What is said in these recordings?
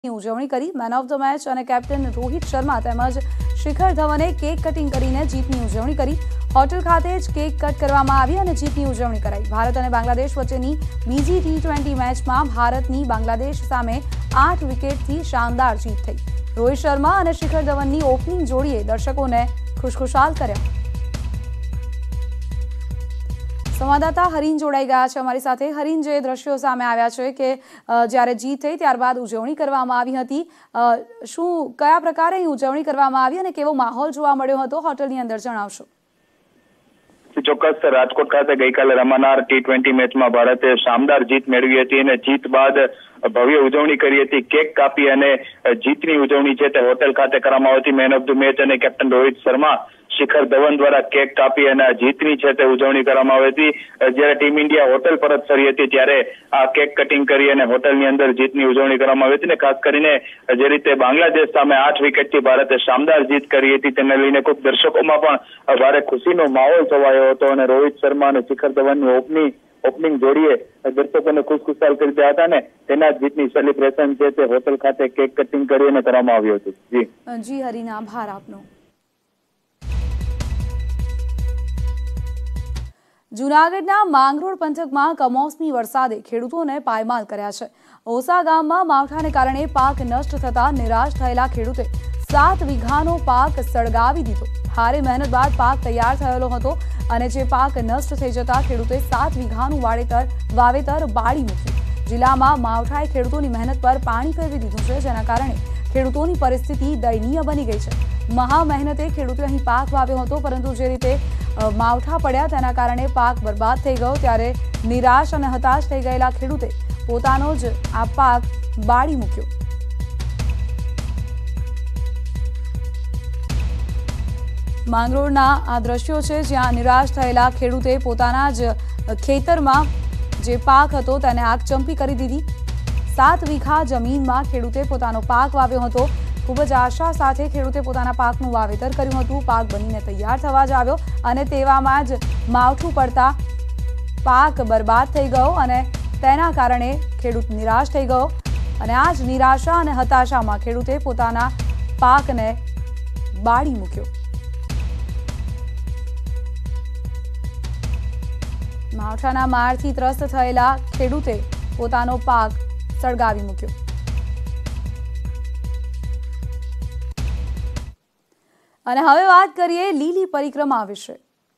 ઉજવણી કરી। Man of the match અને કેપ્ટન રોહિત શર્મા તેમજ શિખર ધવને કેક કટિંગ કરીને જીતની ઉજવણી કરી। હોટેલ ખાતે જ કેક કટ કરવામાં આવી અને જીતની ઉજવણી કરાઈ। ભારત અને બાંગ્લાદેશ વચ્ચેની બીજી T20 મેચમાં ભારતની બાંગ્લાદેશ સામે 8 વિકેટથી શાનદાર જીત થઈ। રોહિત શર્મા અને શિખર ધવનની ઓપનિંગ જોડીએ દર્શકોને ખુશખુશાલ કર્યા। સંવાદદાતા હરીન જોડાઈ ગયા છે અમારી સાથે। હરીન, જે દ્રશ્યો સામે આવ્યા છે કે જ્યારે જીત થઈ ત્યારબાદ ઉજવણી કરવામાં આવી હતી, શું કયા પ્રકારે ઉજવણી કરવામાં આવી અને કેવો માહોલ જોવા મળ્યો હતો હોટલની અંદર, જણાવશો? ચોક્કસ, રાજકોટ ખાતે ગઈકાલે રમાનાર T20 મેચમાં ભારતે શાનદાર જીત મેળવી હતી અને જીત બાદ ભવ્ય ઉજવણી કરી હતી। કેક કાપી અને જીતની ઉજવણી છે તે હોટેલ ખાતે કરવામાં આવી હતી। મેન ઓફ ધ મેચ અને કેપ્ટન રોહિત શર્મા, શિખર ધવન દ્વારા કેક કાપી અને જીતની છે તે ઉજવણી કરવામાં આવી હતી। જ્યારે ટીમ ઇન્ડિયા હોટેલ પરત ફરી હતી ત્યારે આ કેક કટિંગ કરી અને હોટલની અંદર જીતની ઉજવણી કરવામાં આવી હતી। ખાસ કરીને જે રીતે બાંગ્લાદેશ સામે 8 વિકેટથી ભારતે શાનદાર જીત કરી હતી તેને લઈને ખૂબ દર્શકોમાં પણ ભારે ખુશીનો માહોલ છવાયો હતો અને રોહિત શર્મા અને શિખર ધવનની ઓપનિંગ જોડીએ દર્શકોને ખુશખુશાલ કરી દીધા હતા અને તેના જીતની સેલિબ્રેશન છે તે હોટેલ ખાતે કેક કટિંગ કરીને કરવામાં આવ્યું હતું। જી હરીન, આભાર આપનો। જૂનાગઢના માંગરોળ પંથકમાં કમોસમી વરસાદે ખેડૂતોને પાયમાલ કર્યા છે। ઓસા ગામમાં માવઠાને કારણે પાક નષ્ટ થતા નિરાશ થયેલા ખેડૂતે 7 વીઘાનો પાક સળગાવી દીધો। ભારે મહેનત બાદ પાક તૈયાર થયેલો હતો અને જે પાક નષ્ટ થઈ જતા ખેડૂતે 7 વીઘાનું વાવેતર બાળી મૂક્યું। જિલ્લામાં માવઠાએ ખેડૂતોની મહેનત પર પાણી ફેરવી દીધું છે, જેના કારણે ખેડૂતોની પરિસ્થિતિ દયનીય બની ગઈ છે। મહા મહેનતે ખેડૂતોએ અહીં પાક વાવ્યો હતો, પરંતુ જે રીતે માવઠા પડ્યા તેના કારણે પાક બરબાદ થઈ ગયો। ત્યારે નિરાશ અને હતાશ થઈ ગયેલા ખેડૂતે પોતાનો જ આ પાક બાળી મૂક્યો। માંગરોળના આ દ્રશ્યો છે, જ્યાં નિરાશ થયેલા ખેડૂતે પોતાના જ ખેતરમાં જે પાક હતો તેને આગ ચંપી કરી દીધી। 7 વીઘા જમીનમાં ખેડૂતે પોતાનો પાક વાવ્યો હતો। ખૂબ જ આશા સાથે ખેડૂતે પોતાના પાકનું વાવેતર કર્યું હતું। પાક બનીને તૈયાર થવા જ આવ્યો અને તેવામાં જ માવઠું પડતા પાક બરબાદ થઈ ગયો અને તેના કારણે ખેડૂત નિરાશ થઈ ગયો અને આ જ નિરાશા અને હતાશામાં ખેડૂતે પોતાના પાકને બાળી મૂક્યો। માવઠાના મારથી ત્રસ્ત થયેલા ખેડૂતે પોતાનો પાક સળગાવી મૂક્યો। અને હવે વાત કરીએ લીલી પરિક્રમા વિશે।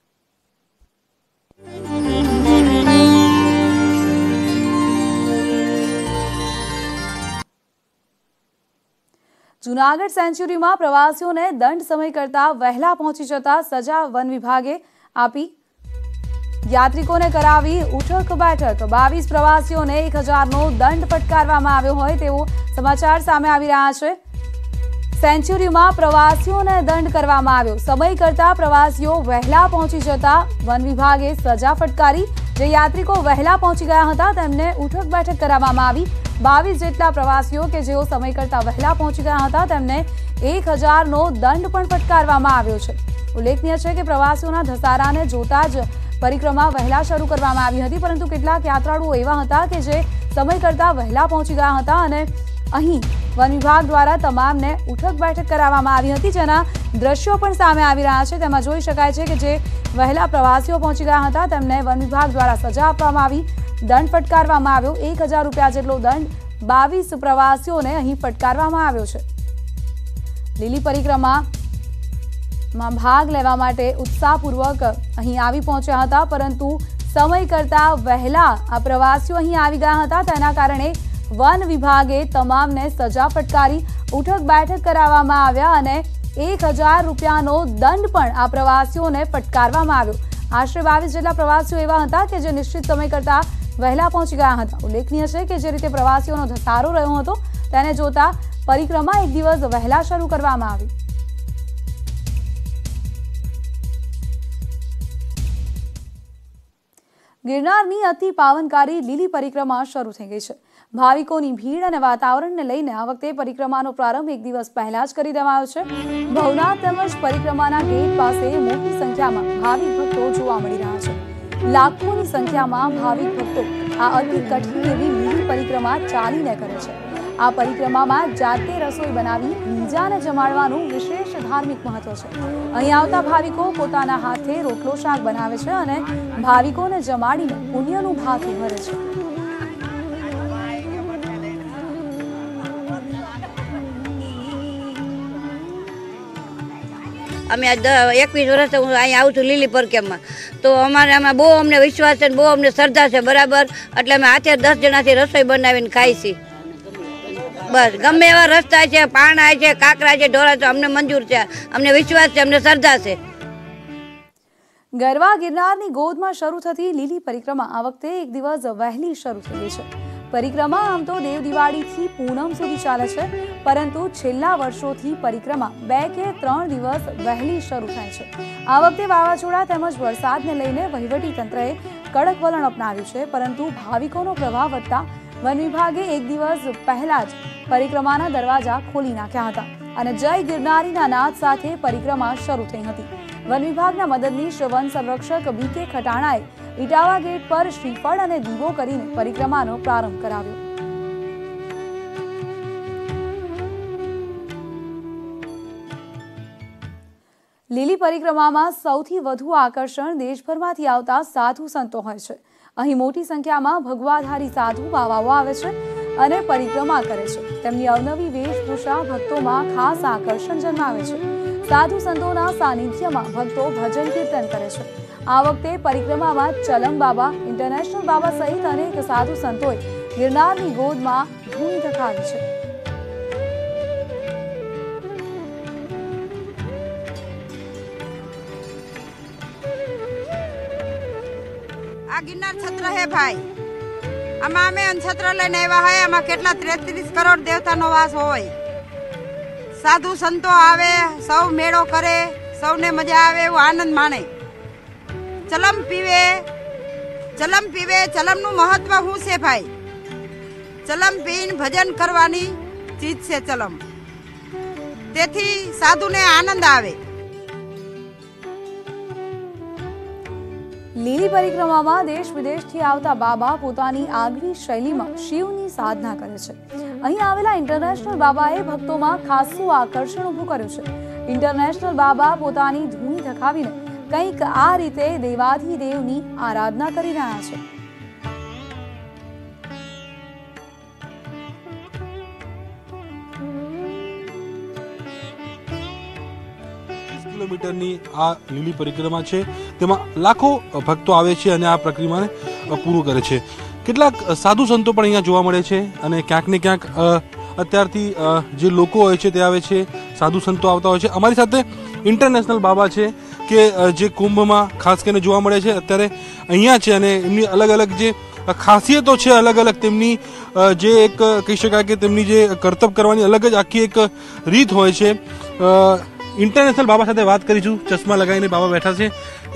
જૂનાગઢ સેન્ચ્યુરીમાં પ્રવાસીઓને દંડ સમય કરતા વહેલા પહોંચી જતા સજા વન વિભાગે આપી। યાત્રિકોને કરાવી ઉઠક બેઠક। 22 પ્રવાસીઓને 1000નો દંડ ફટકારવામાં આવ્યો હોય તેવો સમાચાર સામે આવી રહ્યા છે। સેન્ચ્યુરીમાં પ્રવાસીઓને દંડ કરવામાં આવ્યો। સમય કરતા પ્રવાસીઓ વહેલા પહોંચી જતા વન વિભાગે સજા ફટકારી। જે યાત્રિકો વહેલા પહોંચી ગયા હતા તેમને ઉઠક બેઠક કરાવવામાં આવી। 22 જેટલા પ્રવાસીઓ કે જેઓ સમય કરતા વહેલા પહોંચી ગયા હતા તેમને 1000નો દંડ પણ ફટકારવામાં આવ્યો છે। ઉલ્લેખનીય છે કે પ્રવાસીઓના ધસારાને જોતા જ પરિક્રમા વહેલા શરૂ કરવામાં આવી હતી, પરંતુ કેટલાક યાત્રાળુઓ એવા હતા કે જે સમય કરતા વહેલા પહોંચી ગયા હતા અને અહીં વન વિભાગ દ્વારા તમામને ઉઠક બેઠક કરાવવામાં આવી હતી, જેના દ્રશ્યો પણ સામે આવી રહ્યા છે। તેમાં જોઈ શકાય છે કે જે વહેલા પ્રવાસીઓ પહોંચી ગયા હતા તેમને વન વિભાગ દ્વારા સજા આપવામાં આવી, દંડ ફટકારવામાં આવ્યો। 1000 રૂપિયા જેટલો દંડ 22 પ્રવાસીઓને અહીં ફટકારવામાં આવ્યો છે। લીલી પરિક્રમામાં ભાગ લેવા માટે ઉત્સાહપૂર્વક અહીં આવી પહોંચ્યા હતા, પરંતુ સમય કરતા વહેલા આ પ્રવાસીઓ અહીં આવી ગયા હતા, તેના કારણે વન વિભાગે તમામને સજા ફટકારી, ઉઠક બેઠક કરાવવામાં આવ્યા અને 1000 રૂપિયાનો દંડ પણ આ પ્રવાસીઓને ફટકારવામાં આવ્યો। આશરે 22 જેટલા પ્રવાસીઓ એવા હતા કે જે નિશ્ચિત સમય કરતા વહેલા પહોંચી ગયા હતા। ઉલ્લેખનીય છે કે જે રીતે પ્રવાસીઓનો ધસારો રહ્યો હતો તેને જોતા પરિક્રમા એક દિવસ વહેલા શરૂ કરવામાં આવી। ગિરનારની અતિ પાવનકારી લીલી પરિક્રમા શરૂ થઈ ગઈ છે। ભાવિકોની ભીડ અને વાતાવરણને લઈને આ વખતે પરિક્રમાનો પ્રારંભ એક દિવસ પહેલા જ કરી દેવાયો છે। ભવનાથ તેમજ પરિક્રમાના ગેટ પાસે મોટી સંખ્યામાં ભાવિક ભક્તો જોવા મળી રહ્યા છે। લાખોની સંખ્યામાં ભાવિક ભક્તો આ અતિ કઠિન એવી લીલી પરિક્રમા ચાલીને કરે છે। આ પરિક્રમામાં જાતે રસોઈ બનાવી બીજાને જમાડવાનું વિશેષ ધાર્મિક મહત્વ છે. અહીં આવતા ભાવિકો પોતાના હાથે રોટલો શાક બનાવે છે અને ભાવિકોને જમાડીને પુણ્યનું ભાથું ભરે છે. અમે 21 વર્ષ હું અહીં આવું છું લીલી પરિક્રમામાં, તો અમારે આમાં બહુ અમને વિશ્વાસ છે, બહુ અમને શ્રદ્ધા છે બરાબર. એટલે અમે હાથે 10 જણાથી રસોઈ બનાવીને ખાઈ છીએ. બસ ગમે એવા રસ્તા છે, પાણા છે, કાકરા છે, ઢોરા છે, અમને મંજૂર છે, અમને વિશ્વાસ છે, અમને શ્રદ્ધા છે. ગરવા ગિરનારની ગોદમાં શરૂ થતી લીલી પરિક્રમા આ વખતે એક દિવસ વહેલી શરૂ થઈ છે. પરિક્રમા આમ તો દેવ દિવાળીથી પૂનમ સુધી ચાલે છે, પરંતુ છેલ્લા વર્ષોથી પરિક્રમા 2 કે 3 દિવસ વહેલી શરૂ થાય છે. આ વખતે વાવાઝોડા તેમજ વરસાદને લઈને વહીવટી તંત્રએ કડક વલણ અપનાવ્યું છે, પરંતુ ભાવિકોનો પ્રવાહ વધતા વન વિભાગે એક દિવસ પહેલા જ પરિક્રમાના દરવાજા ખોલી નાખ્યા હતા અને જય ગિરનારીના નાદ સાથે પરિક્રમા શરૂ થઈ હતી. વન વિભાગના મદદનીશ વન સંરક્ષક BK ખટાણાએ ઇટાવા ગેટ પર શ્રીફળ અને દીવો કરીને પરિક્રમાનો પ્રારંભ કરાવ્યો. લીલી પરિક્રમામાં સૌથી વધુ આકર્ષણ દેશભરમાંથી આવતા સાધુ સંતો હોય છે. અહીં મોટી સંખ્યામાં ભગવાધારી સાધુ બાવાઓ આવે છે અને પરિક્રમા કરે છે. તેમની અવનવી વેશભૂષા ભક્તોમાં ખાસ આકર્ષણ જન્માવે છે. સાધુ સંતોના સાનિધ્યમાં ભક્તો ભજન કીર્તન કરે છે. આ વખતે પરિક્રમામાં ચલમ બાબા, ઇન્ટરનેશનલ બાબા સહિત અનેક સાધુ સંતોએ ગિરનારની ગોદમાં ધૂમ ધકાવી છે. આ ગિરનાર છત્ર હે ભાઈ, આમાં અમે છત્ર લઈને આવ્યા હોય. આમાં કેટલા 33 કરોડ દેવતાનો વાસ હોય. સાધુ સંતો આવે, સૌ મેળો કરે, સૌને મજા આવે, એવો આનંદ માણે. ચલમ પીવે, ચલમનું મહત્વ શું છે ભાઈ? ચલમ પીને ભજન કરવાની ચીજ છે ચલમ. તેથી સાધુને આનંદ આવે. લીલી પરિક્રમામાં દેશ વિદેશથી આવતા બાબા પોતાની આગવી શૈલીમાં શિવની સાધના કરે છે. અહીં આવેલા ઇન્ટરનેશનલ બાબાએ ભક્તોમાં ખાસું આકર્ષણ ઊભું કર્યું છે. ઇન્ટરનેશનલ બાબા પોતાની ધૂણી ધખાવીને કંઈક આ રીતે દેવાધિદેવની આરાધના કરી રહ્યા છે. કિલોમીટરની આ લીલી પરિક્રમા છે, તેમાં લાખો ભક્તો આવે છે અને આ પ્રક્રિયાને પૂરું કરે છે. કેટલાક સાધુ સંતો પણ અહીંયા જોવા મળે છે અને ક્યાંક ને ક્યાંક અત્યારથી જે લોકો હોય છે તે આવે છે, સાધુ સંતો આવતા હોય છે. અમારી સાથે ઇન્ટરનેશનલ બાબા છે કે જે કુંભમાં ખાસ કરીને જોવા મળે છે, અત્યારે અહીંયા છે અને એમની અલગ અલગ જે ખાસિયતો છે, અલગ અલગ તેમની જે એક કહી શકાય કે તેમની જે કરતબ કરવાની અલગ જ આખી એક રીત હોય છે. इंटरनेशनल बाबा साथे बात करीशू. चश्मा लगाईने बाबा बैठा है.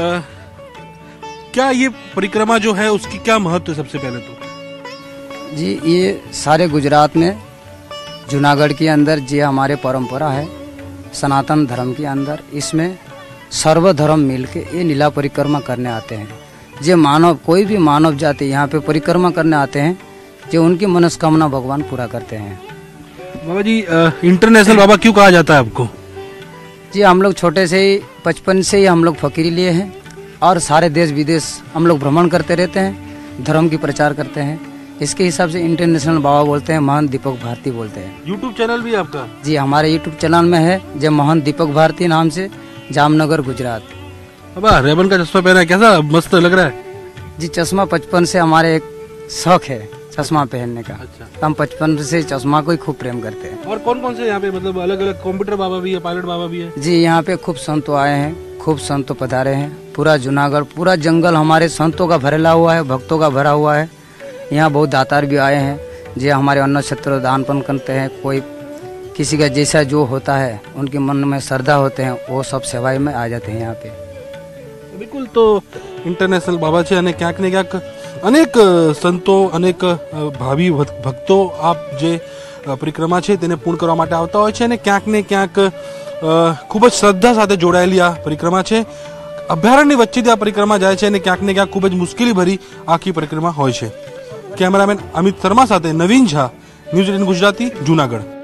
क्या ये परिक्रमा जो है उसकी क्या महत्व है? सबसे पहले तो जी, ये सारे गुजरात में जूनागढ़ के अंदर जो हमारे परंपरा है सनातन धर्म के अंदर, इसमें सर्वधर्म मिलके ये लीला परिक्रमा करने आते हैं. जो मानव, कोई भी मानव जाति यहाँ पे परिक्रमा करने आते हैं, जो उनकी मनस्कामना भगवान पूरा करते हैं. बाबा जी, इंटरनेशनल बाबा क्यों कहा जाता है आपको? जी, हम लोग छोटे से ही, बचपन से ही हम लोग फकीरी लिए हैं और सारे देश विदेश हम लोग भ्रमण करते रहते हैं, धर्म की प्रचार करते हैं. इसके हिसाब से इंटरनेशनल बाबा बोलते हैं, महंत दीपक भारती बोलते हैं. यूट्यूब चैनल भी है आपका? जी, हमारे यूट्यूब चैनल में है, जो महंत दीपक भारती नाम से, जामनगर गुजरात. बाबा, रेबन का चश्मा पहना है, कैसा मस्त लग रहा है? जी, चश्मा बचपन से हमारे एक शौक है चश्मा पहनने का. अच्छा. हम बचपन से चश्मा को ही खूब प्रेम करते हैं. और कौन कौन से यहाँ पे, मतलब अलग अलग कंप्यूटर बाबा भी है, पायलट बाबा भी है? जी, यहाँ पे खूब संतो आए हैं, खूब संतो पधारे हैं. पूरा जूनागढ़, पूरा जंगल हमारे संतों का भरेला हुआ है, भक्तों का भरा हुआ है. यहाँ बहुत दातार भी आए हैं, जो हमारे अन्न क्षेत्र दानपन करते हैं. कोई किसी का जैसा जो होता है, उनके मन में श्रद्धा होते हैं, वो सब सेवाई में आ जाते हैं यहाँ पे. बिल्कुल. तो इंटरनेशनल बाबा છે અને ક્યાંક ને ક્યાંક અનેક સંતો, અનેક ભાવિ ભક્તો આપ જે પરિક્રમા છે તેને પૂર્ણ કરવા માટે આવતા હોય છે અને ક્યાંક ને ક્યાંક ખૂબ જ શ્રદ્ધા સાથે જોડાયેલી આ પરિક્રમા છે. અભયારણ્યની વચ્ચેથી આ પરિક્રમા જાય છે અને ક્યાંક ને ક્યાંક ખૂબ જ મુશ્કેલી ભરી આખી પરિક્રમા હોય છે. કેમેરામેન અમિત શર્મા સાથે નવીન ઝા, ન્યૂઝ 18 ગુજરાતી, જૂનાગઢ।